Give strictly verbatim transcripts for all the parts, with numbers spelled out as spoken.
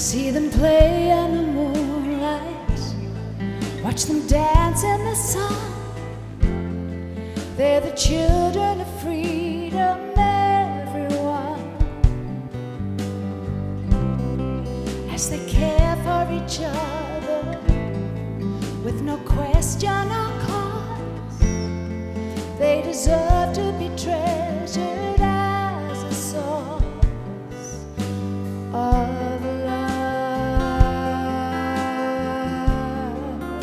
See them play in the moonlight, watch them dance in the sun. They're the children of freedom, everyone. As they care for each other with no question or cause, they deserve to be treasured as a source of love.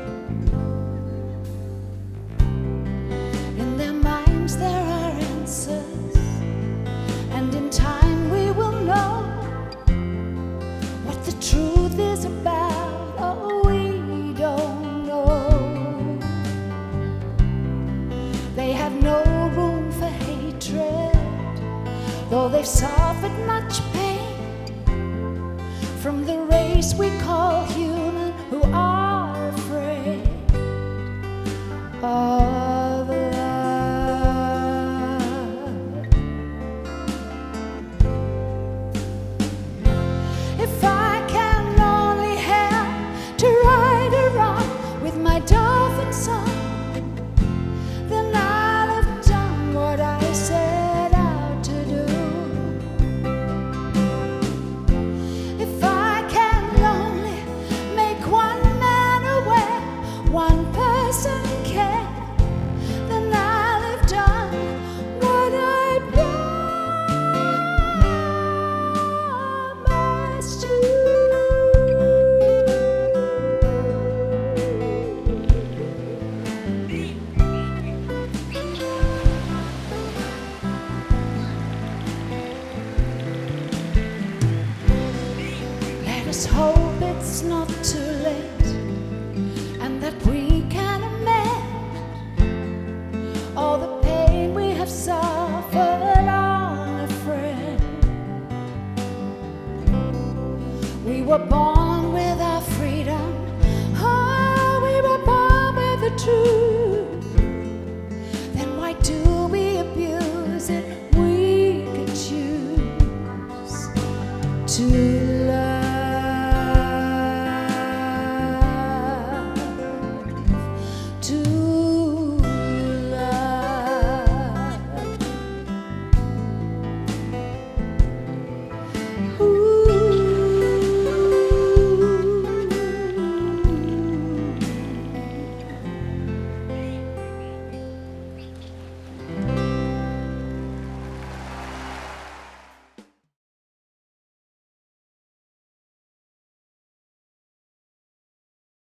In their minds there are answers, and in time we will know what the truth is about. Oh, we don't know. They have no room for hatred, though they've suffered much pain from the race we call human, who are afraid of